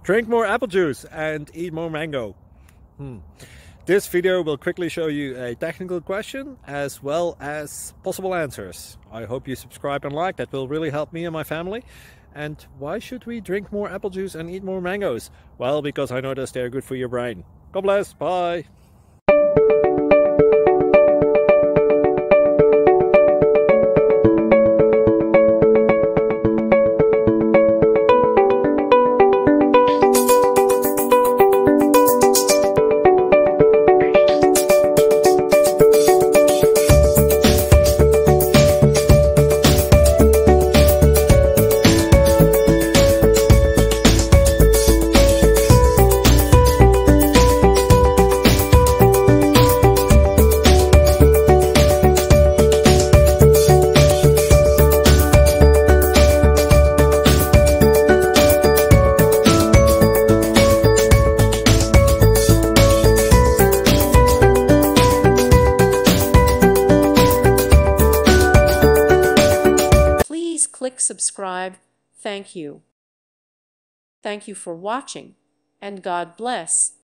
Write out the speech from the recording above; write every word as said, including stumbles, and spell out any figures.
Drink more apple juice and eat more mango. Hmm. This video will quickly show you a technical question as well as possible answers. I hope you subscribe and like, that will really help me and my family. And why should we drink more apple juice and eat more mangoes? Well, because I noticed they're good for your brain. God bless, bye! Click subscribe. Thank you. Thank you for watching, and God bless.